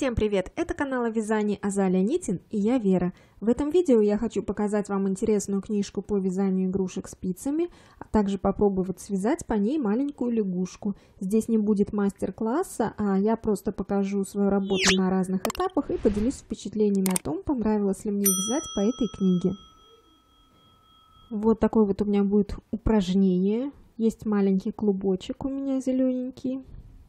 Всем привет! Это канал о вязании Азалия Нитин и я Вера. В этом видео я хочу показать вам интересную книжку по вязанию игрушек спицами, а также попробовать связать по ней маленькую лягушку. Здесь не будет мастер-класса, а я просто покажу свою работу на разных этапах и поделюсь впечатлениями о том, понравилось ли мне вязать по этой книге. Вот такое вот у меня будет упражнение. Есть маленький клубочек у меня зелененький.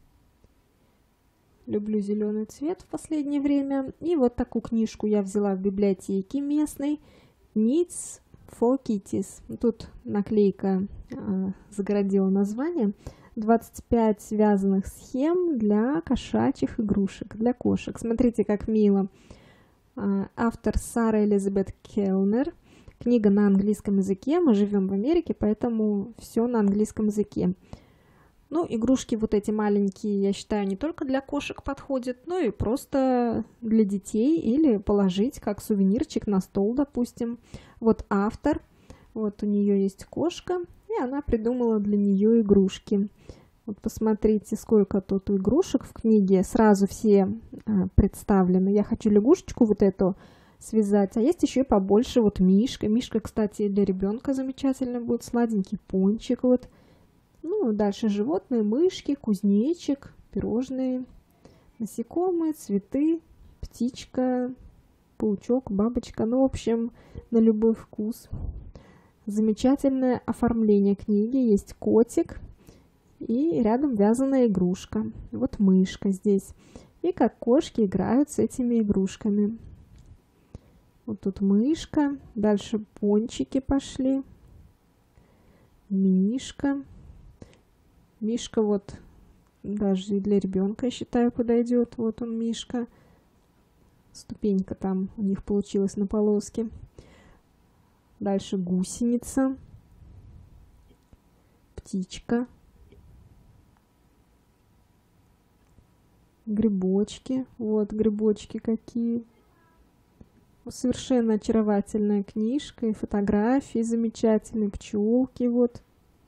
Люблю зеленый цвет в последнее время. И вот такую книжку я взяла в библиотеке местной. Knits for Kitties. Тут наклейка загородила название. 25 связанных схем для кошачьих игрушек, для кошек. Смотрите, как мило. Автор Сара Элизабет Келнер. Книга на английском языке. Мы живем в Америке, поэтому все на английском языке. Ну, игрушки вот эти маленькие, я считаю, не только для кошек подходят, но и просто для детей или положить как сувенирчик на стол, допустим. Вот автор, вот у нее есть кошка, и она придумала для нее игрушки. Вот посмотрите, сколько тут игрушек в книге, сразу все представлены. Я хочу лягушечку вот эту связать, а есть еще и побольше, вот мишка. Мишка, кстати, для ребенка замечательно будет, сладенький пончик вот. Ну, дальше животные, мышки, кузнечик, пирожные, насекомые, цветы, птичка, паучок, бабочка. Ну, в общем, на любой вкус. Замечательное оформление книги. Есть котик и рядом вязаная игрушка. Вот мышка здесь. И как кошки играют с этими игрушками. Вот тут мышка. Дальше пончики пошли. Мишка. Мишка вот даже и для ребенка, я считаю, подойдет. Вот он, Мишка. Ступенька там у них получилась на полоске. Дальше гусеница. Птичка. Грибочки. Вот грибочки какие. Совершенно очаровательная книжка. И фотографии замечательные. Пчелки вот.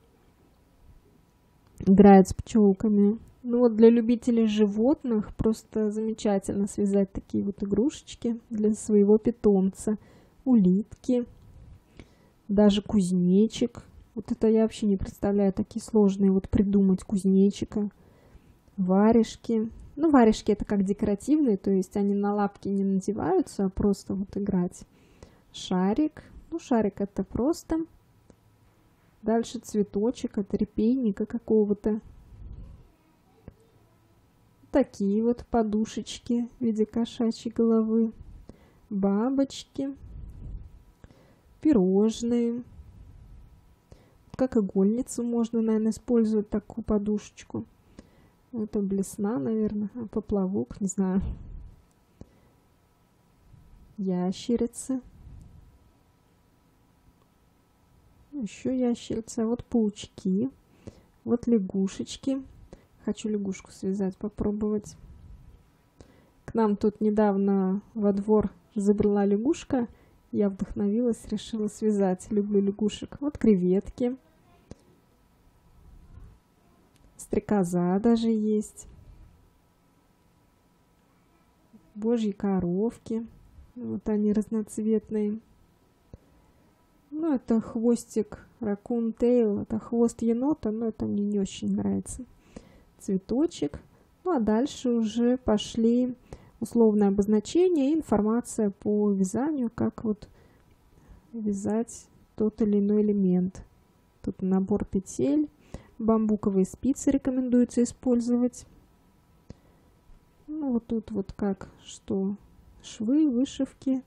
Играет с пчелками. Ну вот для любителей животных просто замечательно связать такие вот игрушечки для своего питомца. Улитки, даже кузнечик. Вот это я вообще не представляю, такие сложные вот придумать кузнечика. Варежки. Ну, варежки это как декоративные, то есть они на лапки не надеваются, а просто вот играть. Шарик. Ну, шарик это просто. Дальше цветочек от репейника какого-то. Такие вот подушечки в виде кошачьей головы. Бабочки. Пирожные. Как игольницу можно, наверное, использовать такую подушечку. Это блесна, наверное. А поплавок, не знаю. Ящерицы. Еще ящерица, вот паучки, вот лягушечки. Хочу лягушку связать, попробовать. К нам тут недавно во двор забрала лягушка. Я вдохновилась, решила связать. Люблю лягушек. Вот креветки. Стрекоза даже есть. Божьи коровки. Вот они разноцветные. Ну, это хвостик Raccoon Tail, это хвост енота, но это мне не очень нравится. Цветочек. Ну, а дальше уже пошли условное обозначение и информация по вязанию, как вот вязать тот или иной элемент. Тут набор петель, бамбуковые спицы рекомендуется использовать. Ну, вот тут вот как, что швы, вышивки.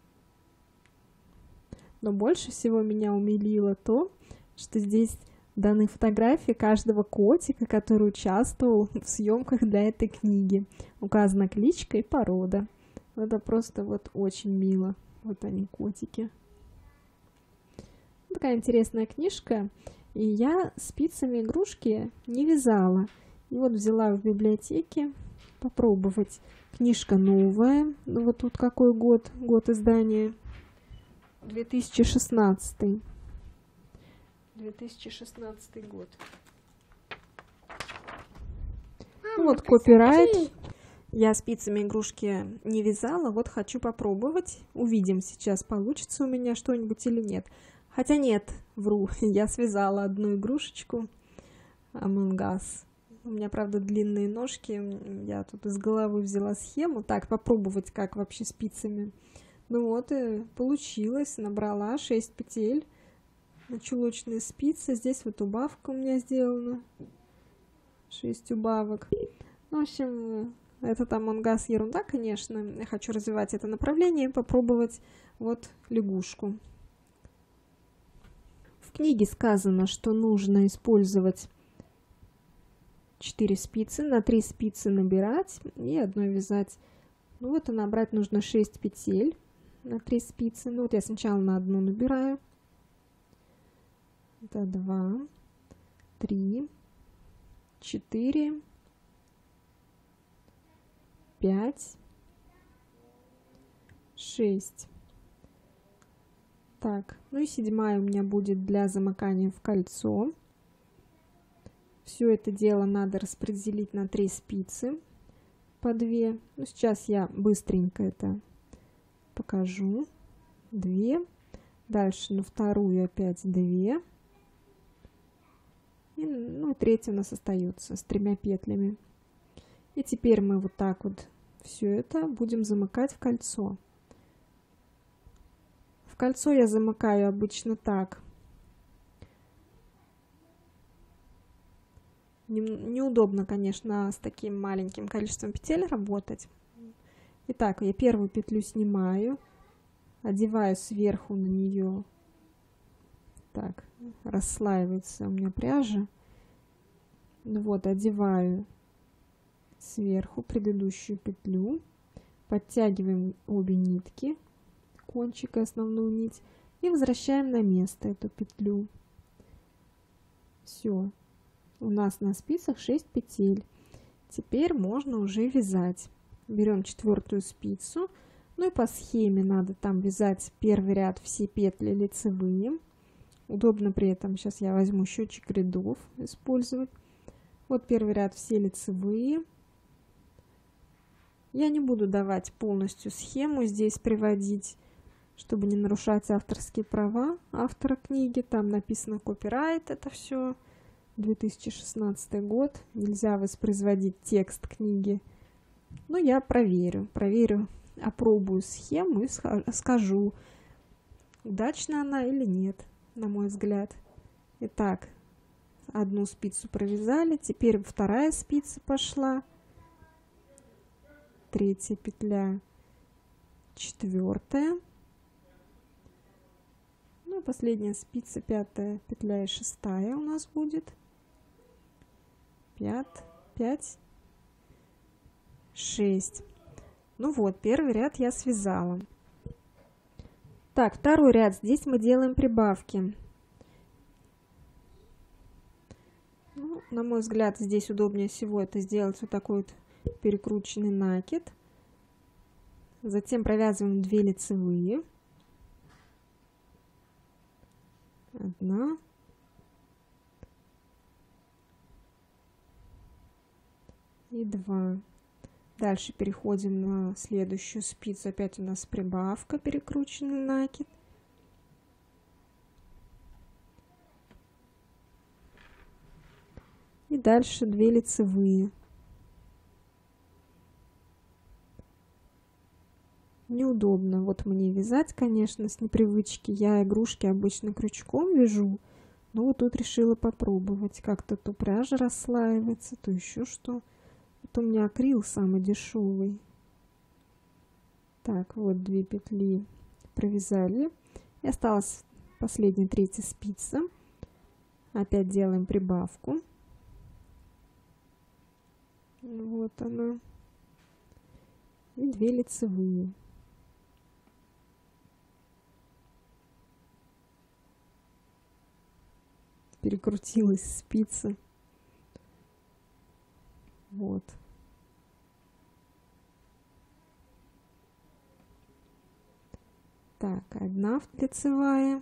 Но больше всего меня умилило то, что здесь даны фотографии каждого котика, который участвовал в съемках для этой книги. Указана кличка и порода. Это просто вот очень мило. Вот они, котики. Такая интересная книжка. И я спицами игрушки не вязала. И вот взяла в библиотеке попробовать. Книжка новая. Ну вот тут какой год? Год издания. 2016 год. Ну, вот копирайт. Я спицами игрушки не вязала, вот хочу попробовать. Увидим сейчас, получится у меня что-нибудь или нет. Хотя нет, вру, я связала одну игрушечку Among Us. У меня, правда, длинные ножки, я тут из головы взяла схему. Так, попробовать, как вообще спицами. Ну вот, и получилось, набрала 6 петель на чулочные спицы. Здесь вот убавка у меня сделана, 6 убавок. Ну, в общем, этот Among Us ерунда, конечно. Я хочу развивать это направление и попробовать вот лягушку. В книге сказано, что нужно использовать 4 спицы, на 3 спицы набирать и одной вязать. Ну вот, и набрать нужно 6 петель на 3 спицы. Ну вот я сначала на одну набираю. Это 2, 3, 4, 5, 6. Так, ну и 7-я у меня будет для замыкания в кольцо. Все это дело надо распределить на 3 спицы по 2. Ну, сейчас я быстренько это покажу. 2. Дальше на вторую опять 2. И, ну, третья у нас остается с 3 петлями. И теперь мы вот так вот все это будем замыкать в кольцо. В кольцо я замыкаю обычно так. Неудобно, конечно, с таким маленьким количеством петель работать. Итак, я первую петлю снимаю, одеваю сверху на нее. Так, расслаивается у меня пряжа. Вот, одеваю сверху предыдущую петлю, подтягиваем обе нитки, кончик и основную нить, и возвращаем на место эту петлю. Все. У нас на спицах 6 петель. Теперь можно уже вязать. Берем 4-ю спицу. Ну и по схеме надо там вязать первый ряд все петли лицевые. Удобно при этом, сейчас я возьму счетчик рядов использовать. Вот первый ряд все лицевые. Я не буду давать полностью схему здесь приводить, чтобы не нарушать авторские права автора книги. Там написано копирайт, это все. 2016 год. Нельзя воспроизводить текст книги. Но я проверю, опробую схему и скажу, удачна она или нет, на мой взгляд. Итак, одну спицу провязали, теперь вторая спица пошла, 3-я петля, 4-я, ну и последняя спица, 5-я петля и 6-я у нас будет. 5, 6. Ну вот, первый ряд я связала. Так, второй ряд. Здесь мы делаем прибавки. Ну, на мой взгляд, здесь удобнее всего это сделать вот такой вот перекрученный накид. Затем провязываем 2 лицевые. 1. И 2. Дальше переходим на следующую спицу. Опять у нас прибавка, перекрученный накид. И дальше 2 лицевые. Неудобно вот мне вязать, конечно, с непривычки. Я игрушки обычно крючком вяжу. Но вот тут решила попробовать. Как-то то пряжа расслаивается, то еще что. Это у меня акрил самый дешевый. Так, вот 2 петли провязали. И осталась последняя 3-я спица. Опять делаем прибавку. Вот она. И 2 лицевые. Перекрутилась спица. Вот. Так, 1 лицевая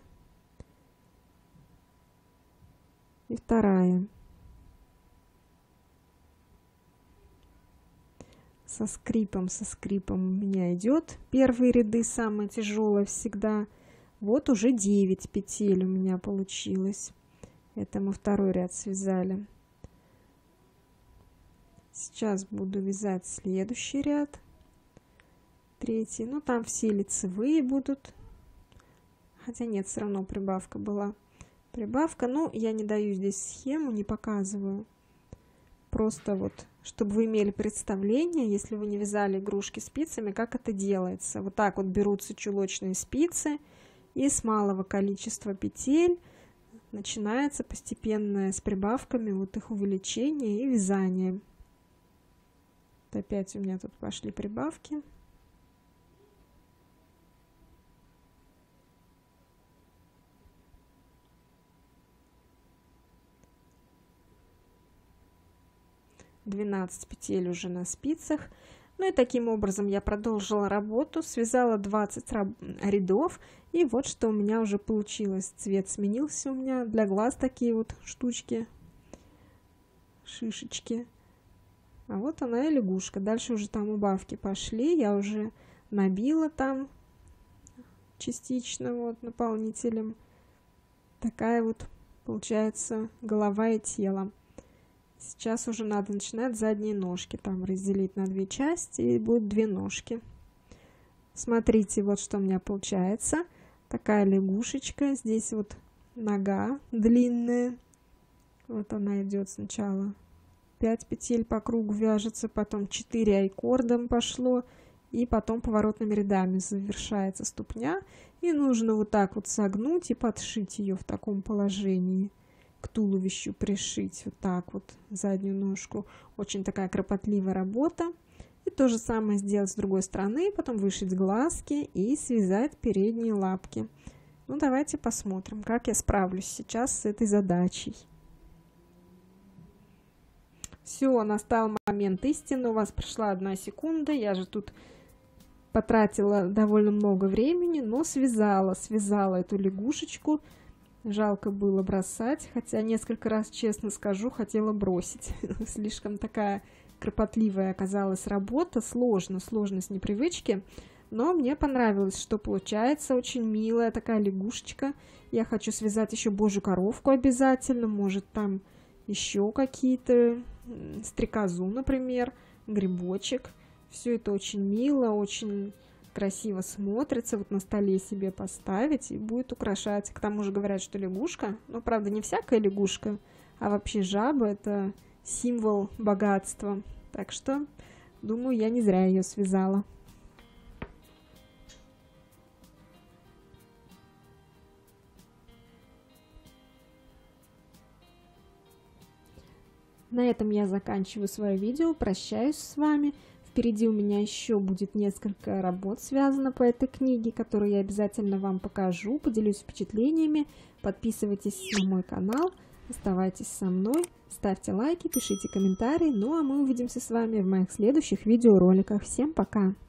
и 2. со скрипом у меня идет. Первые ряды самые тяжелые всегда. Вот уже 9 петель у меня получилось. Это мы второй ряд связали. Сейчас буду вязать следующий ряд. Третий. Ну, там все лицевые будут. Хотя нет, все равно прибавка была. Прибавка, ну, я не даю здесь схему, не показываю. Просто вот, чтобы вы имели представление, если вы не вязали игрушки спицами, как это делается. Вот так вот берутся чулочные спицы, и с малого количества петель начинается постепенное с прибавками вот их увеличение и вязание. Вот опять у меня тут пошли прибавки. (12 петель уже на спицах). Ну и таким образом я продолжила работу, связала 20 рядов, и вот что у меня уже получилось. Цвет сменился у меня, для глаз такие вот штучки, шишечки. А вот она и лягушка. Дальше уже там убавки пошли, я уже набила там частично вот наполнителем. Такая вот получается голова и тело. Сейчас уже надо начинать задние ножки, там разделить на две части, и будет две ножки. Смотрите, вот что у меня получается. Такая лягушечка, здесь вот нога длинная. Вот она идет сначала 5 петель по кругу вяжется, потом 4 айкордом пошло, и потом поворотными рядами завершается ступня. И нужно вот так вот согнуть и подшить ее в таком положении. К туловищу пришить вот так вот заднюю ножку. Очень такая кропотливая работа. И то же самое сделать с другой стороны, потом вышить глазки и связать передние лапки. Ну, давайте посмотрим, как я справлюсь сейчас с этой задачей. Все, настал момент истины. У вас прошла 1 секунда. Я же тут потратила довольно много времени, но связала эту лягушечку. Жалко было бросать, хотя несколько раз, честно скажу, хотела бросить. Слишком такая кропотливая оказалась работа, сложно с непривычки, но мне понравилось, что получается. Очень милая такая лягушечка. Я хочу связать еще божью коровку обязательно, может там еще какие-то, стрекозу, например, грибочек. Все это очень мило, очень красиво смотрится, вот на столе себе поставить и будет украшать. К тому же говорят, что лягушка, но правда не всякая лягушка, а вообще жаба — это символ богатства. Так что, думаю, я не зря ее связала. На этом я заканчиваю свое видео, прощаюсь с вами. Впереди у меня еще будет несколько работ, связано по этой книге, которые я обязательно вам покажу, поделюсь впечатлениями. Подписывайтесь на мой канал, оставайтесь со мной, ставьте лайки, пишите комментарии. Ну а мы увидимся с вами в моих следующих видеороликах. Всем пока!